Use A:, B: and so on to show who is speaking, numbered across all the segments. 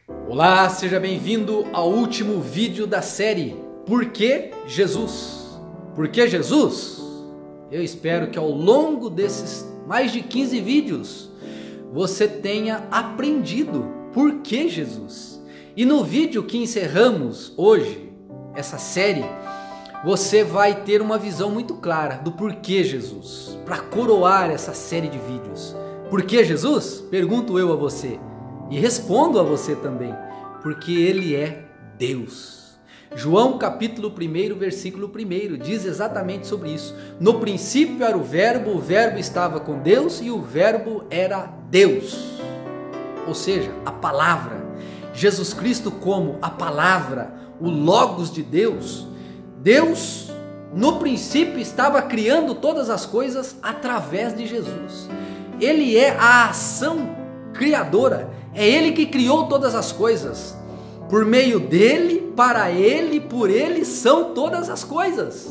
A: Olá, seja bem-vindo ao último vídeo da série Por que Jesus? Por que Jesus? Eu espero que ao longo desses mais de 15 vídeos você tenha aprendido por que Jesus. E no vídeo que encerramos hoje, essa série, você vai ter uma visão muito clara do porquê Jesus, para coroar essa série de vídeos. Por que Jesus? Pergunto eu a você e respondo a você também, porque Ele é Deus. João capítulo 1, versículo 1 diz exatamente sobre isso. No princípio era o verbo estava com Deus e o verbo era Deus. Ou seja, a palavra. Jesus Cristo como a palavra, o Logos de Deus. Deus, no princípio, estava criando todas as coisas através de Jesus. Ele é a ação criadora, é Ele que criou todas as coisas. Por meio dele, para ele, por ele são todas as coisas.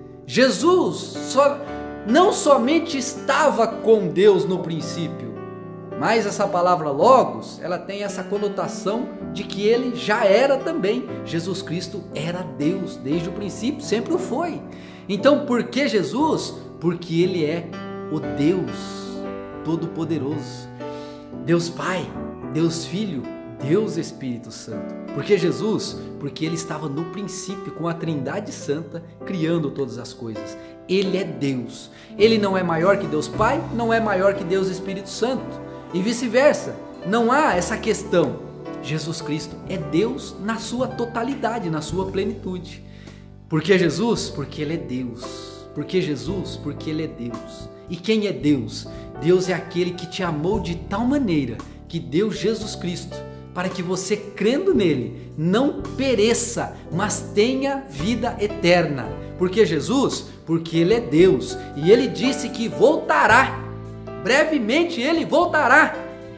A: Jesus não somente estava com Deus no princípio, mas essa palavra Logos, ela tem essa conotação de que ele já era também. Jesus Cristo era Deus desde o princípio, sempre o foi. Então, por que Jesus? Porque ele é o Deus Todo-Poderoso, Deus Pai, Deus Filho, Deus Espírito Santo. Por que Jesus? Porque ele estava no princípio com a Trindade Santa criando todas as coisas. Ele é Deus. Ele não é maior que Deus Pai, não é maior que Deus Espírito Santo. E vice-versa, não há essa questão. Jesus Cristo é Deus na sua totalidade, na sua plenitude. Por que Jesus? Porque Ele é Deus. Por que Jesus? Porque Ele é Deus. E quem é Deus? Deus é aquele que te amou de tal maneira que deu Jesus Cristo, para que você, crendo nele, não pereça, mas tenha vida eterna. Por que Jesus? Porque Ele é Deus. E Ele disse que voltará. Brevemente Ele voltará.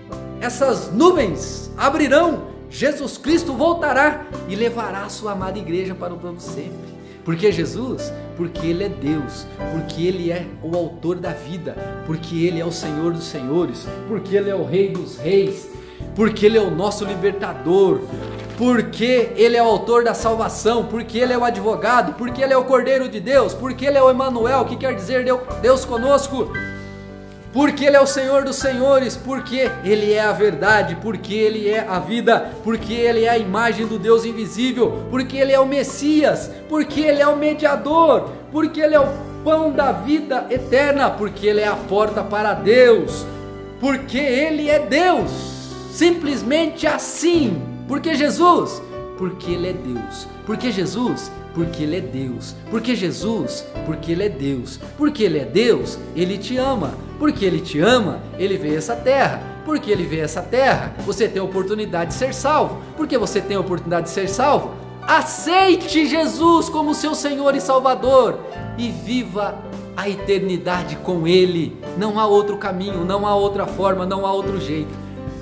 A: Essas nuvens abrirão. Jesus Cristo voltará e levará a sua amada igreja para o todo sempre. Por que Jesus? Porque Ele é Deus, porque Ele é o autor da vida, porque Ele é o Senhor dos senhores, porque Ele é o Rei dos reis, porque Ele é o nosso libertador, porque Ele é o autor da salvação, porque Ele é o advogado, porque Ele é o Cordeiro de Deus, porque Ele é o Emanuel, que quer dizer Deus conosco, porque Ele é o Senhor dos senhores, porque Ele é a verdade, porque Ele é a vida, porque Ele é a imagem do Deus invisível, porque Ele é o Messias, porque Ele é o mediador, porque Ele é o pão da vida eterna, porque Ele é a porta para Deus, porque Ele é Deus, simplesmente assim. Porque Jesus? Porque Ele é Deus. Porque Jesus? Porque Ele é Deus. Porque Jesus? Porque Ele é Deus. Porque Ele é Deus, Ele te ama. Porque Ele te ama, Ele veio a essa terra. Porque Ele veio a essa terra, você tem a oportunidade de ser salvo. Porque você tem a oportunidade de ser salvo, aceite Jesus como seu Senhor e Salvador e viva a eternidade com Ele. Não há outro caminho, não há outra forma, não há outro jeito.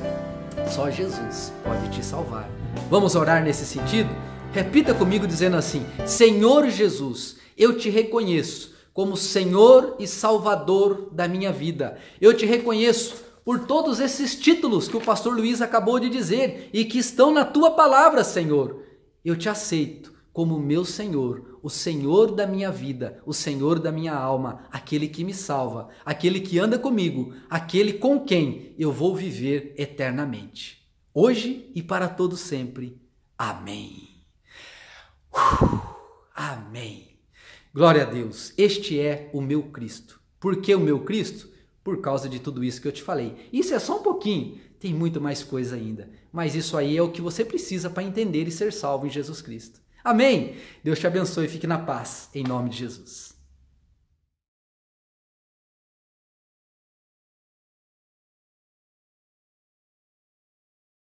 A: Só Jesus pode te salvar. Vamos orar nesse sentido? Repita comigo dizendo assim: Senhor Jesus, eu te reconheço como Senhor e Salvador da minha vida. Eu te reconheço por todos esses títulos que o pastor Luiz acabou de dizer e que estão na tua palavra, Senhor. Eu te aceito como meu Senhor, o Senhor da minha vida, o Senhor da minha alma, aquele que me salva, aquele que anda comigo, aquele com quem eu vou viver eternamente, hoje e para todo sempre. Amém. Amém. Glória a Deus. Este é o meu Cristo. Por que o meu Cristo? Por causa de tudo isso que eu te falei. Isso é só um pouquinho. Tem muito mais coisa ainda. Mas isso aí é o que você precisa para entender e ser salvo em Jesus Cristo. Amém. Deus te abençoe e fique na paz. Em nome de Jesus.